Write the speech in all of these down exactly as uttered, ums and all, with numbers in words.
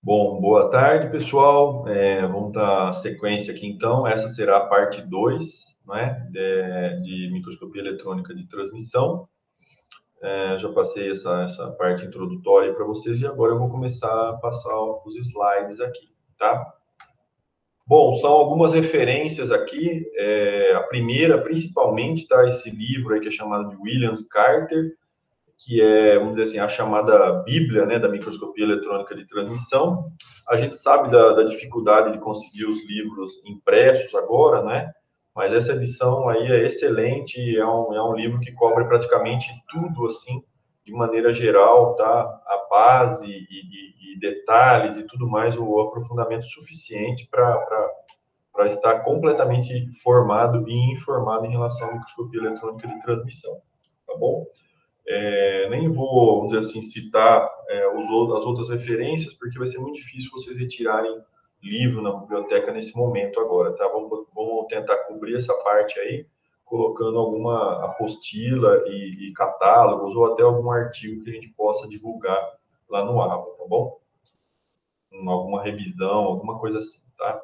Bom, boa tarde, pessoal. É, vamos dar sequência aqui, então. Essa será a parte dois, né, de, de microscopia eletrônica de transmissão. É, já passei essa, essa parte introdutória para vocês e agora eu vou começar a passar os slides aqui, tá? Bom, são algumas referências aqui. É, a primeira, principalmente, tá, esse livro aí que é chamado de Williams Carter, que é, vamos dizer assim, a chamada Bíblia, né, da microscopia eletrônica de transmissão. A gente sabe da, da dificuldade de conseguir os livros impressos agora, né? Mas essa edição aí é excelente, é um, é um livro que cobre praticamente tudo, assim, de maneira geral, tá? A base e, e, e detalhes e tudo mais, o aprofundamento suficiente para estar completamente formado e informado em relação à microscopia eletrônica de transmissão, tá bom? É, nem vou, vamos dizer assim, citar é, os, as outras referências, porque vai ser muito difícil vocês retirarem livro na biblioteca nesse momento agora, tá? Vamos, vamos tentar cobrir essa parte aí, colocando alguma apostila e, e catálogos, ou até algum artigo que a gente possa divulgar lá no A B A, tá bom? Alguma revisão, alguma coisa assim, tá?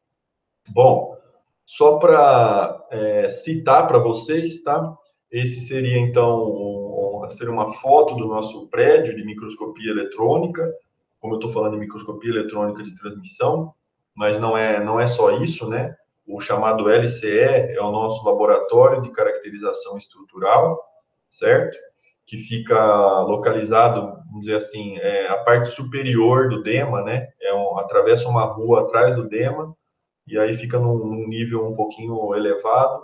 Bom, só para é, citar para vocês, tá? Esse seria, então, um, um, seria uma foto do nosso prédio de microscopia eletrônica, como eu estou falando de microscopia eletrônica de transmissão, mas não é, não é só isso, né? O chamado L C E é o nosso laboratório de caracterização estrutural, certo? Que fica localizado, vamos dizer assim, é, a parte superior do DEMA, né? É um, atravessa uma rua atrás do DEMA, e aí fica num, num nível um pouquinho elevado,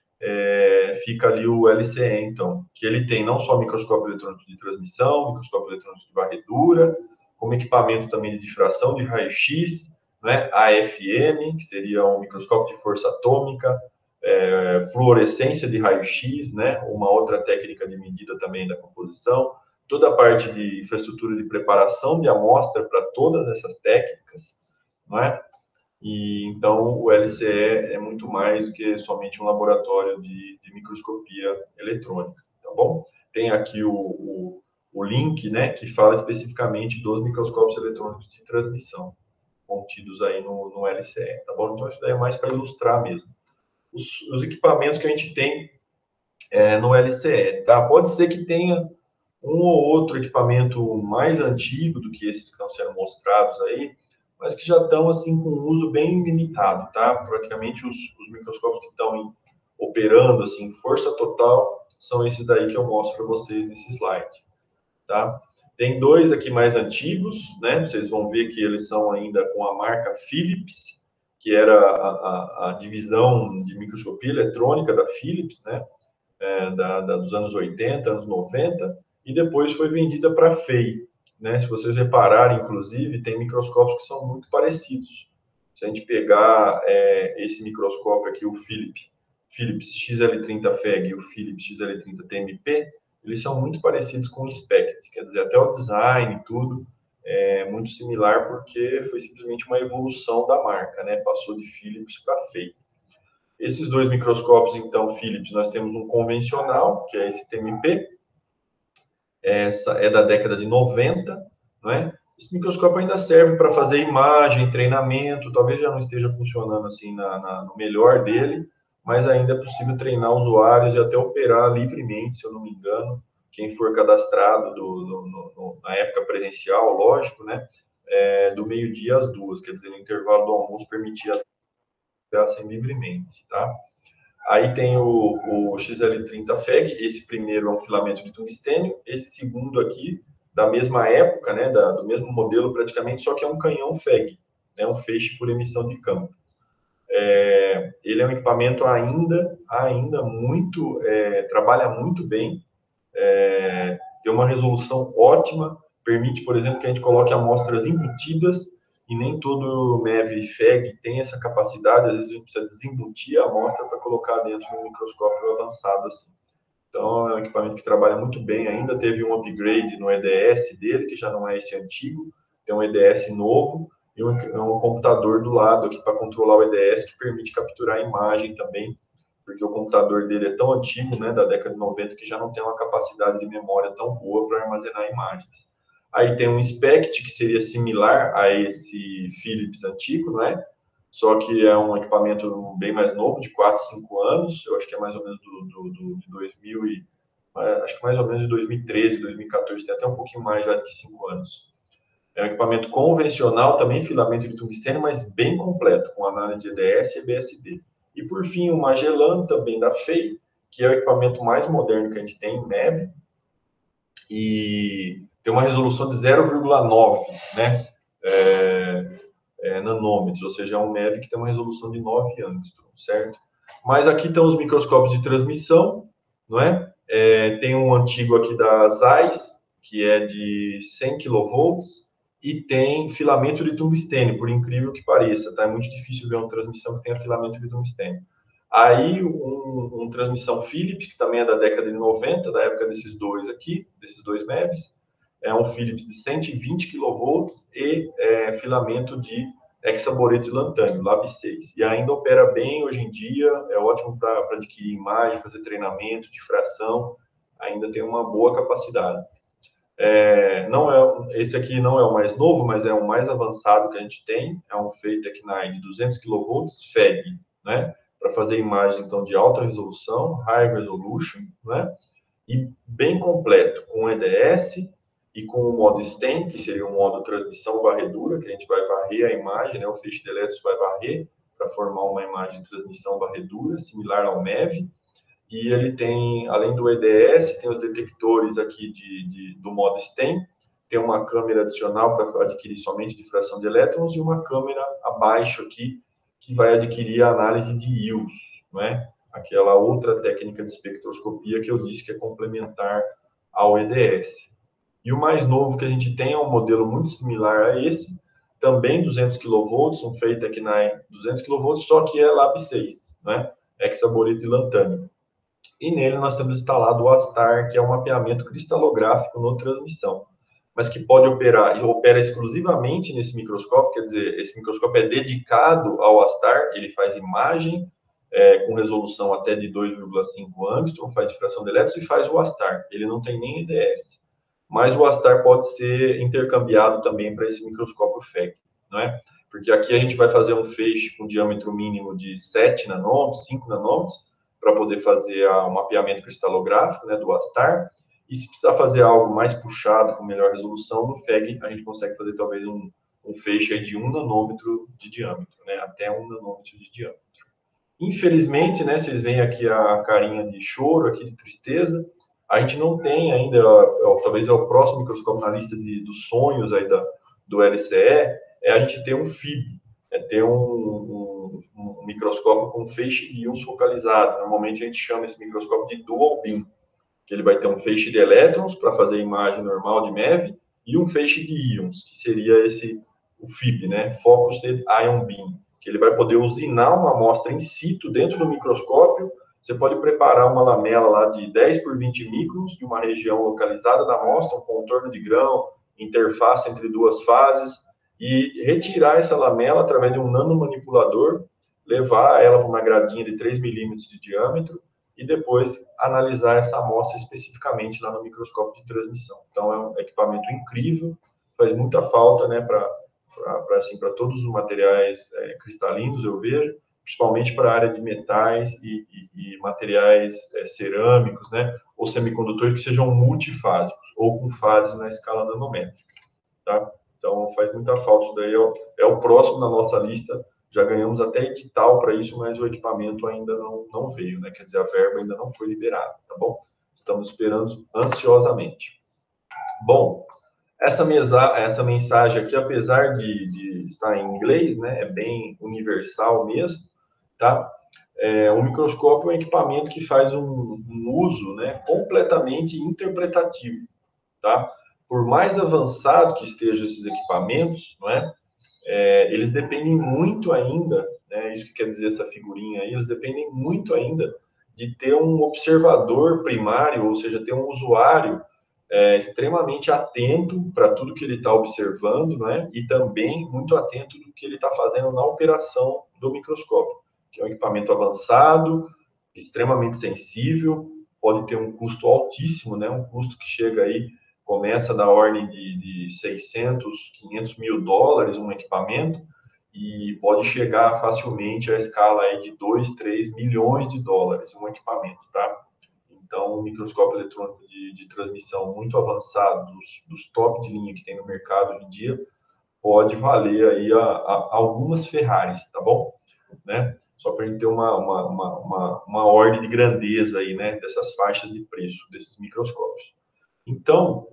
é, fica ali o L C E, então, que ele tem não só microscópio eletrônico de transmissão, microscópio eletrônico de varredura, como equipamentos também de difração de raio-x, né, A F M, que seria um microscópio de força atômica, é, fluorescência de raio-x, né, uma outra técnica de medida também da composição, toda a parte de infraestrutura de preparação de amostra para todas essas técnicas, não é? E, então, o L C E é muito mais do que somente um laboratório de, de microscopia eletrônica, tá bom? Tem aqui o, o, o link, né, que fala especificamente dos microscópios eletrônicos de transmissão, contidos aí no, no L C E, tá bom? Então, isso daí é mais para ilustrar mesmo. Os, os equipamentos que a gente tem é, no L C E, tá? Pode ser que tenha um ou outro equipamento mais antigo do que esses que estão sendo mostrados aí, mas que já estão assim com um uso bem limitado, tá? Praticamente os, os microscópios que estão em, operando assim, força total, são esses daí que eu mostro para vocês nesse slide, tá? Tem dois aqui mais antigos, né? Vocês vão ver que eles são ainda com a marca Philips, que era a, a, a divisão de microscopia eletrônica da Philips, né? É, da, da, dos anos oitenta, anos noventa, e depois foi vendida para a F E I, né? Se vocês repararem, inclusive, tem microscópios que são muito parecidos. Se a gente pegar é, esse microscópio aqui, o Philips, Philips X L trinta F E G e o Philips X L trinta T M P, eles são muito parecidos com o SPECT, quer dizer, até o design e tudo é muito similar, porque foi simplesmente uma evolução da marca, né? Passou de Philips para F E I. Esses dois microscópios, então, Philips, nós temos um convencional, que é esse T M P, essa é da década de noventa, não é? Esse microscópio ainda serve para fazer imagem, treinamento, talvez já não esteja funcionando assim na, na, no melhor dele, mas ainda é possível treinar usuários e até operar livremente, se eu não me engano, quem for cadastrado do, do, no, na época presencial, lógico, né? É, do meio-dia às duas, quer dizer, no intervalo do almoço permitia operassem livremente, tá? Aí tem o, o X L trinta F E G, esse primeiro é um filamento de tungstênio, esse segundo aqui, da mesma época, né, da, do mesmo modelo praticamente, só que é um canhão F E G, né, um feixe por emissão de campo. É, ele é um equipamento ainda, ainda muito, é, trabalha muito bem, é, tem uma resolução ótima, permite, por exemplo, que a gente coloque amostras embutidas, e nem todo M E V e F E G tem essa capacidade, às vezes a gente precisa desembutir a amostra para colocar dentro de um microscópio avançado assim. Então, é um equipamento que trabalha muito bem ainda, teve um upgrade no E D S dele, que já não é esse antigo, tem um E D S novo, e um, um computador do lado aqui para controlar o E D S, que permite capturar a imagem também, porque o computador dele é tão antigo, né, da década de noventa, que já não tem uma capacidade de memória tão boa para armazenar imagens. Aí tem um SPECT, que seria similar a esse Philips antigo, não é? Só que é um equipamento bem mais novo, de quatro, cinco anos, eu acho que é mais ou menos do, do, do, de dois mil e, acho que mais ou menos de dois mil e treze, dois mil e quatorze, tem até um pouquinho mais já do que cinco anos. É um equipamento convencional, também filamento de tungstênio, mas bem completo, com análise de E D S e B S D. E por fim, o Magellan, também da F E I, que é o equipamento mais moderno que a gente tem em M E V, e tem uma resolução de zero vírgula nove, né? É, é, nanômetros, ou seja, é um M E V que tem uma resolução de nove angstrom, certo? Mas aqui estão os microscópios de transmissão, não é? É, tem um antigo aqui da Zeiss, que é de cem quilovolts, e tem filamento de tungstênio, por incrível que pareça, tá? É muito difícil ver uma transmissão que tenha filamento de tungstênio. Aí, um, um transmissão Philips, que também é da década de noventa, da época desses dois aqui, desses dois M E Vs, é um Philips de cento e vinte quilovolts e é, filamento de hexaboreto de lantânio, Lab seis. E ainda opera bem hoje em dia, é ótimo para adquirir imagem, fazer treinamento, difração, ainda tem uma boa capacidade. É, não é, esse aqui não é o mais novo, mas é o mais avançado que a gente tem, é um Phaetec nove de duzentos quilovolts, F E G, né? Para fazer imagens então, de alta resolução, High Resolution, né? E bem completo, com E D S e com o modo STEM, que seria o modo transmissão varredura, que a gente vai varrer a imagem, né? O feixe de elétrons vai varrer para formar uma imagem de transmissão varredura, similar ao M E V. E ele tem, além do E D S, tem os detectores aqui de, de, do modo STEM, tem uma câmera adicional para adquirir somente difração de elétrons e uma câmera abaixo aqui que vai adquirir a análise de íons, não é? Aquela outra técnica de espectroscopia que eu disse que é complementar ao E D S. E o mais novo que a gente tem é um modelo muito similar a esse, também duzentos quilovolts, um Phaetec nove duzentos quilovolts, só que é Lab seis, né? Hexaboreto de lantânio. E nele nós temos instalado o ASTAR, que é um mapeamento cristalográfico no transmissão, mas que pode operar, e opera exclusivamente nesse microscópio, quer dizer, esse microscópio é dedicado ao ASTAR, ele faz imagem é, com resolução até de dois vírgula cinco angstrom, faz difração de elétrons e faz o ASTAR, ele não tem nem E D S. Mas o ASTAR pode ser intercambiado também para esse microscópio F E G, não é? Porque aqui a gente vai fazer um feixe com diâmetro mínimo de sete nanômetros, cinco nanômetros, para poder fazer o mapeamento cristalográfico, né, do ASTAR, e se precisar fazer algo mais puxado, com melhor resolução, no F E G a gente consegue fazer talvez um, um feixe aí de um nanômetro de diâmetro, né, até um nanômetro de diâmetro. Infelizmente, né, vocês veem aqui a carinha de choro, aqui de tristeza, a gente não tem ainda, ó, talvez é o próximo microscópio na lista de, dos sonhos aí da, do L C E, é a gente ter um F I B, é ter um, um, um microscópio com feixe de íons focalizado. Normalmente a gente chama esse microscópio de dual beam, que ele vai ter um feixe de elétrons para fazer imagem normal de M E V e um feixe de íons, que seria esse o F I B, né? Focused Ion Beam, que ele vai poder usinar uma amostra in situ dentro do microscópio. Você pode preparar uma lamela lá de dez por vinte microns de uma região localizada da amostra, um contorno de grão, interface entre duas fases, e retirar essa lamela através de um nanomanipulador, levar ela para uma gradinha de três milímetros de diâmetro e depois analisar essa amostra especificamente lá no microscópio de transmissão. Então, é um equipamento incrível, faz muita falta, né, para assim, para todos os materiais é, cristalinos, eu vejo, principalmente para a área de metais e, e, e materiais é, cerâmicos, né, ou semicondutores que sejam multifásicos, ou com fases na escala nanométrica, tá? Então, faz muita falta. Isso daí é o, é o próximo na nossa lista. Já ganhamos até edital para isso, mas o equipamento ainda não, não veio, né? Quer dizer, a verba ainda não foi liberada, tá bom? Estamos esperando ansiosamente. Bom, essa, mesa, essa mensagem aqui, apesar de, de estar em inglês, né? É bem universal mesmo, tá? É, o microscópio é um equipamento que faz um, um uso, né, completamente interpretativo, tá? Por mais avançado que estejam esses equipamentos, não é? É, eles dependem muito ainda, né, isso que quer dizer essa figurinha aí, eles dependem muito ainda de ter um observador primário, ou seja, ter um usuário é, extremamente atento para tudo que ele está observando, né, e também muito atento do que ele está fazendo na operação do microscópio, que é um equipamento avançado, extremamente sensível, pode ter um custo altíssimo, né, um custo que chega aí começa da ordem de, de seiscentos, quinhentos mil dólares um equipamento e pode chegar facilmente à escala aí de dois, três milhões de dólares um equipamento, tá? Então, um microscópio eletrônico de, de transmissão muito avançado, dos, dos top de linha que tem no mercado hoje em dia, pode valer aí a, a, algumas Ferraris, tá bom? Né? Só para a gente ter uma, uma, uma, uma, uma ordem de grandeza aí, né, dessas faixas de preço desses microscópios. Então,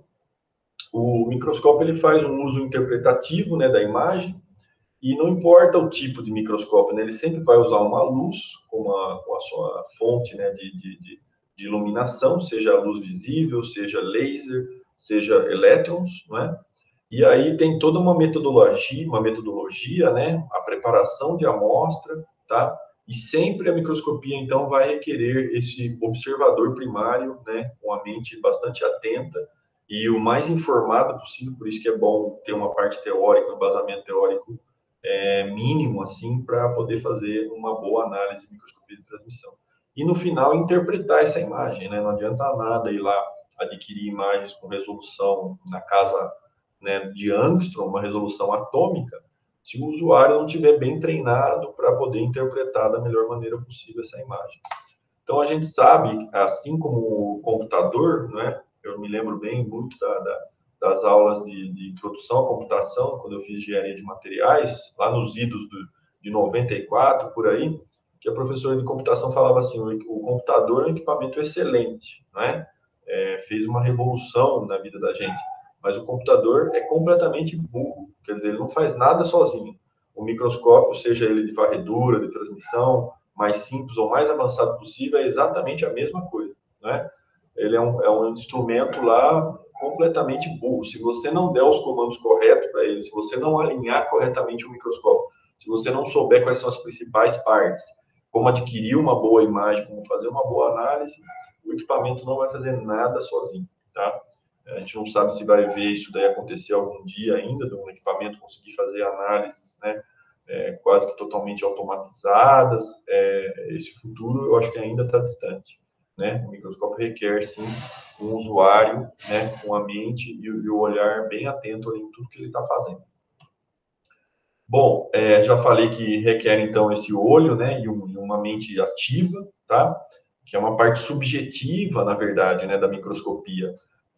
o microscópio ele faz um uso interpretativo, né, da imagem, e não importa o tipo de microscópio, né, ele sempre vai usar uma luz com a, com a sua fonte, né, de, de, de, de iluminação, seja luz visível, seja laser, seja elétrons, não é? E aí tem toda uma metodologia, uma metodologia, né, a preparação de amostra, tá? E sempre a microscopia, então, vai requerer esse observador primário, né, com a mente bastante atenta e o mais informado possível, por isso que é bom ter uma parte teórica, um embasamento teórico é, mínimo, assim, para poder fazer uma boa análise de microscopia de transmissão. E no final, interpretar essa imagem, né? Não adianta nada ir lá adquirir imagens com resolução na casa, né, de angstrom, uma resolução atômica, se o usuário não estiver bem treinado para poder interpretar da melhor maneira possível essa imagem. Então, a gente sabe, assim como o computador, né, eu me lembro bem muito da, da, das aulas de, de introdução à computação, quando eu fiz engenharia de materiais, lá nos idos do, de noventa e quatro, por aí, que a professora de computação falava assim, o, o computador é um equipamento excelente, né? É, fez uma revolução na vida da gente, mas o computador é completamente burro, quer dizer, ele não faz nada sozinho. O microscópio, seja ele de varredura, de transmissão, mais simples ou mais avançado possível, é exatamente a mesma coisa, né? Ele é um, é um instrumento lá completamente burro. Se você não der os comandos corretos para ele, se você não alinhar corretamente o microscópio, se você não souber quais são as principais partes, como adquirir uma boa imagem, como fazer uma boa análise, o equipamento não vai fazer nada sozinho, tá? A gente não sabe se vai ver isso daí acontecer algum dia ainda, de um equipamento conseguir fazer análises, né, é, quase que totalmente automatizadas. É, esse futuro eu acho que ainda está distante, né? O microscópio requer, sim, um usuário, né, com a mente e, e o olhar bem atento em tudo que ele está fazendo. Bom, é, já falei que requer, então, esse olho, né, e, um, e uma mente ativa, tá? Que é uma parte subjetiva, na verdade, né, da microscopia,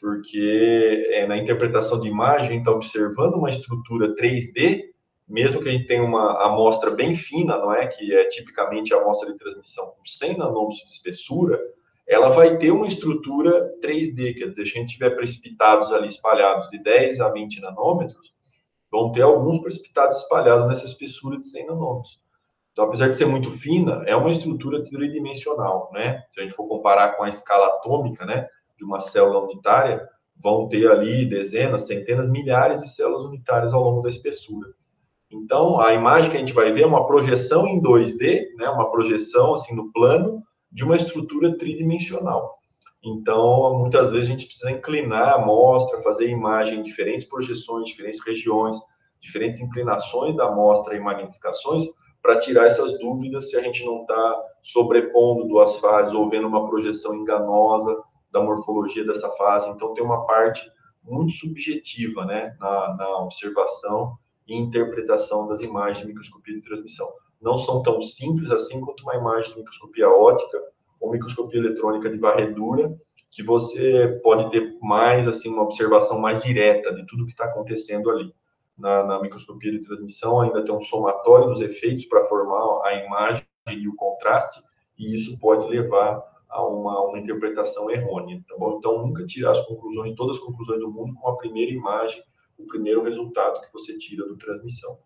porque é, na interpretação de imagem, a gente está observando uma estrutura três D, mesmo que a gente tenha uma amostra bem fina, não é? Que é tipicamente a amostra de transmissão com cem nanômetros de espessura, ela vai ter uma estrutura três D, quer dizer, se a gente tiver precipitados ali espalhados de dez a vinte nanômetros, vão ter alguns precipitados espalhados nessa espessura de cem nanômetros. Então, apesar de ser muito fina, é uma estrutura tridimensional, né? Se a gente for comparar com a escala atômica, né, de uma célula unitária, vão ter ali dezenas, centenas, milhares de células unitárias ao longo da espessura. Então, a imagem que a gente vai ver é uma projeção em dois D, né, uma projeção assim no plano de uma estrutura tridimensional. Então, muitas vezes a gente precisa inclinar a amostra, fazer imagem em diferentes projeções, diferentes regiões, diferentes inclinações da amostra e magnificações, para tirar essas dúvidas se a gente não está sobrepondo duas fases ou vendo uma projeção enganosa da morfologia dessa fase. Então, tem uma parte muito subjetiva, né, na, na observação e interpretação das imagens de microscopia de transmissão. Não são tão simples assim quanto uma imagem de microscopia óptica ou microscopia eletrônica de varredura, que você pode ter mais, assim, uma observação mais direta de tudo que está acontecendo ali. Na, na microscopia de transmissão ainda tem um somatório dos efeitos para formar a imagem e o contraste, e isso pode levar a uma, uma interpretação errônea, tá bom? Então, nunca tirar as conclusões, todas as conclusões do mundo com a primeira imagem, o primeiro resultado que você tira do transmissão,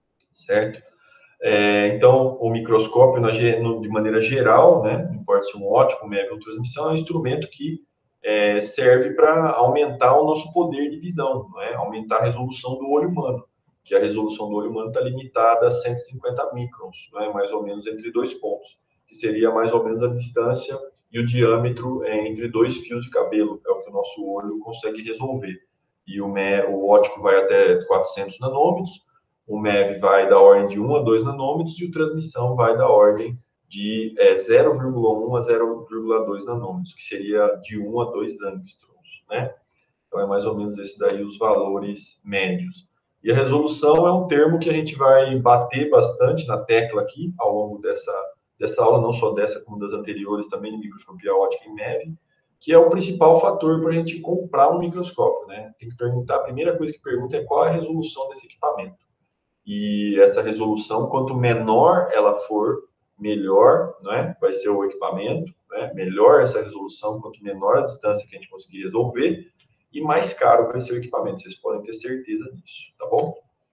certo? É, então, o microscópio, na, no, de maneira geral, né, não importa se um óptico, médio ou transmissão, é um instrumento que é, serve para aumentar o nosso poder de visão, né, aumentar a resolução do olho humano, que a resolução do olho humano está limitada a cento e cinquenta microns, né, mais ou menos entre dois pontos, que seria mais ou menos a distância e o diâmetro é, entre dois fios de cabelo, é o que o nosso olho consegue resolver. E o, o óptico vai até quatrocentos nanômetros, o M E V vai da ordem de um a dois nanômetros e o transmissão vai da ordem de é, zero vírgula um a zero vírgula dois nanômetros, que seria de um a dois angstroms, né? Então, é mais ou menos esse daí os valores médios. E a resolução é um termo que a gente vai bater bastante na tecla aqui, ao longo dessa, dessa aula, não só dessa, como das anteriores também, de microscopia ótica e M E V, que é o principal fator para a gente comprar um microscópio, né? Tem que perguntar, a primeira coisa que pergunta é qual é a resolução desse equipamento. E essa resolução, quanto menor ela for, melhor, né, vai ser o equipamento, né? Melhor essa resolução, quanto menor a distância que a gente conseguir resolver, e mais caro vai ser o equipamento. Vocês podem ter certeza disso, tá bom?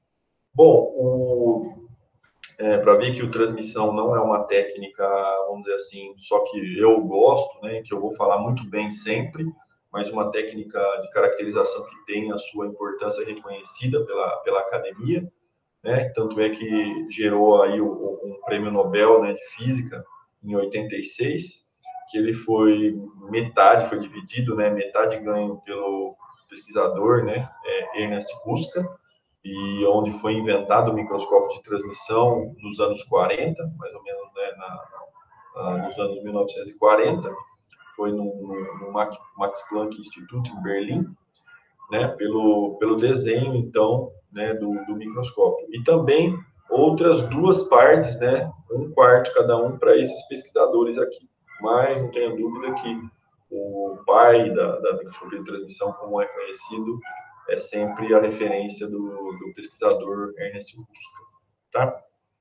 Bom, é, para ver que o transmissão não é uma técnica, vamos dizer assim, só que eu gosto, né, que eu vou falar muito bem sempre, mas uma técnica de caracterização que tem a sua importância reconhecida pela, pela academia, né? Tanto é que gerou aí o, o, um prêmio Nobel, né, de Física em oitenta e seis, que ele foi metade, foi dividido, né, metade ganho pelo pesquisador, né, é, Ernest Ruska, e onde foi inventado o microscópio de transmissão nos anos quarenta, mais ou menos, né, na, na, nos anos mil novecentos e quarenta, foi no, no, no Max Planck Institute em Berlim, né, pelo, pelo desenho, então, né, do, do microscópio. E também outras duas partes, né, um quarto cada um para esses pesquisadores aqui. Mas não tenha dúvida que o pai da, da microscopia de transmissão, como é conhecido, é sempre a referência do, do pesquisador Ernest Ruska, tá?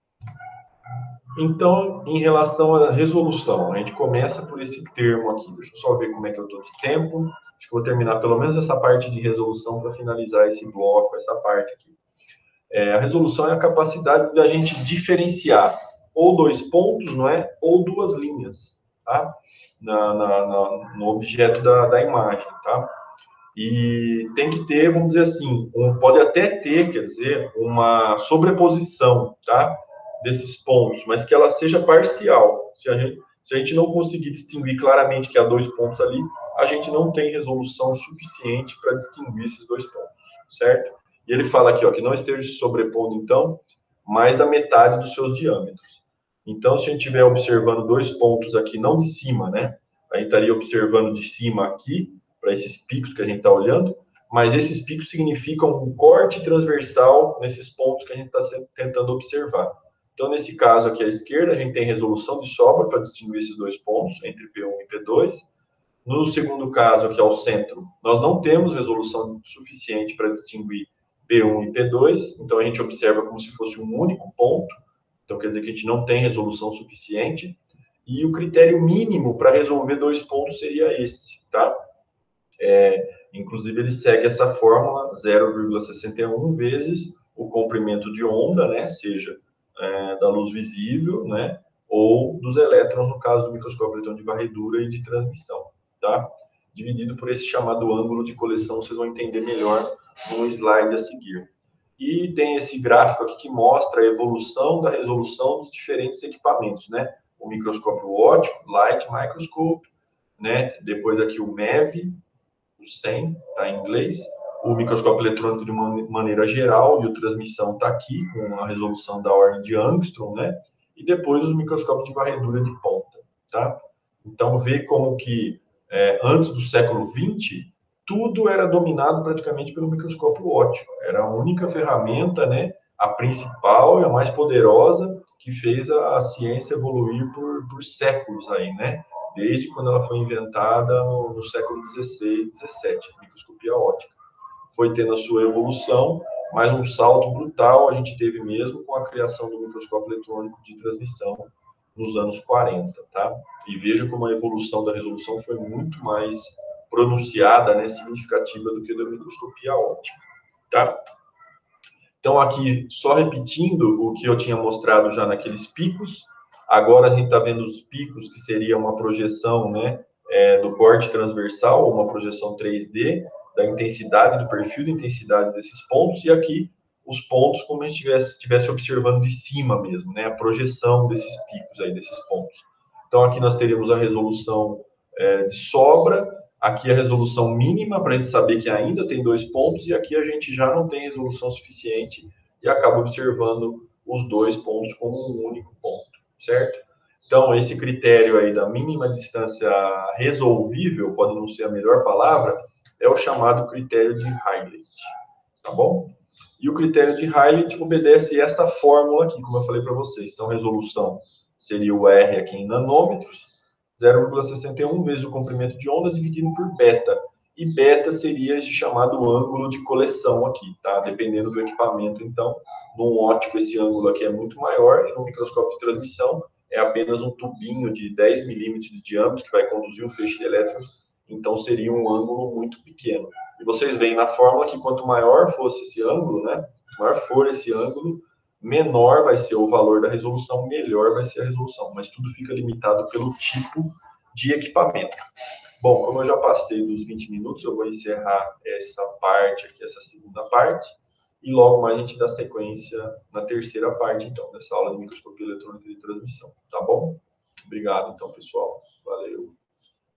Então, em relação à resolução, a gente começa por esse termo aqui. Deixa eu só ver como é que eu estou de tempo. Acho que vou terminar pelo menos essa parte de resolução para finalizar esse bloco, essa parte aqui. É, a resolução é a capacidade da gente diferenciar ou dois pontos, não é? Ou duas linhas, tá? Na, na, na, no objeto da, da imagem, tá? E tem que ter, vamos dizer assim, um, pode até ter, quer dizer, uma sobreposição, tá? Desses pontos, mas que ela seja parcial. Se a gente, se a gente não conseguir distinguir claramente que há dois pontos ali, a gente não tem resolução suficiente para distinguir esses dois pontos, certo? E ele fala aqui, ó, que não esteja se sobrepondo, então, mais da metade dos seus diâmetros. Então, se a gente estiver observando dois pontos aqui, não de cima, né? A gente estaria observando de cima aqui, para esses picos que a gente está olhando, mas esses picos significam um corte transversal nesses pontos que a gente está tentando observar. Então, nesse caso aqui à esquerda, a gente tem resolução de sobra para distinguir esses dois pontos, entre P um e P dois. No segundo caso, aqui ao centro, nós não temos resolução suficiente para distinguir P um e P dois, então a gente observa como se fosse um único ponto, então quer dizer que a gente não tem resolução suficiente, e o critério mínimo para resolver dois pontos seria esse, tá? É, inclusive, ele segue essa fórmula zero vírgula sessenta e um vezes o comprimento de onda, né, seja é, da luz visível, né, ou dos elétrons, no caso do microscópio eletrônico de varredura e de transmissão, tá? Dividido por esse chamado ângulo de coleção, vocês vão entender melhor no slide a seguir. E tem esse gráfico aqui que mostra a evolução da resolução dos diferentes equipamentos, né? O microscópio óptico, Light Microscope, né? Depois aqui o M E V, o cem, tá em inglês, o microscópio eletrônico de uma maneira geral, e o transmissão está aqui, com a resolução da ordem de Angstrom, né? E depois os microscópios de varredura de ponta, tá? Então, vê como que, é, antes do século vinte, tudo era dominado praticamente pelo microscópio óptico. Era a única ferramenta, né? A principal e a mais poderosa que fez a, a ciência evoluir por, por séculos aí, né? Desde quando ela foi inventada no, no século dezesseis, dezessete, a microscopia óptica. Foi tendo a sua evolução, mas um salto brutal a gente teve mesmo com a criação do microscópio eletrônico de transmissão nos anos quarenta, tá? E veja como a evolução da resolução foi muito mais pronunciada, né, significativa do que da microscopia óptica, tá? Então, aqui, só repetindo o que eu tinha mostrado já naqueles picos, agora a gente está vendo os picos, que seria uma projeção, né, é, do corte transversal, uma projeção três D, da intensidade, do perfil de intensidade desses pontos, e aqui os pontos como a gente estivesse observando de cima mesmo, né, a projeção desses picos aí, desses pontos. Então, aqui nós teríamos a resolução é, de sobra, aqui a resolução mínima para a gente saber que ainda tem dois pontos, e aqui a gente já não tem resolução suficiente e acaba observando os dois pontos como um único ponto, certo? Então, esse critério aí da mínima distância resolvível, pode não ser a melhor palavra, é o chamado critério de Highlight, tá bom? E o critério de Highlight obedece essa fórmula aqui, como eu falei para vocês. Então, resolução seria o R aqui em nanômetros, zero vírgula sessenta e um vezes o comprimento de onda dividido por beta. E beta seria esse chamado ângulo de coleção aqui, tá? Dependendo do equipamento, então, num óptico esse ângulo aqui é muito maior, e no microscópio de transmissão é apenas um tubinho de dez milímetros de diâmetro que vai conduzir um feixe de elétrons, então seria um ângulo muito pequeno. E vocês veem na fórmula que quanto maior fosse esse ângulo, né? Quanto maior for esse ângulo, menor vai ser o valor da resolução, melhor vai ser a resolução, mas tudo fica limitado pelo tipo de equipamento. Bom, como eu já passei dos vinte minutos, eu vou encerrar essa parte aqui, essa segunda parte, e logo mais a gente dá sequência na terceira parte, então, dessa aula de microscopia eletrônica de transmissão, tá bom? Obrigado, então, pessoal. Valeu.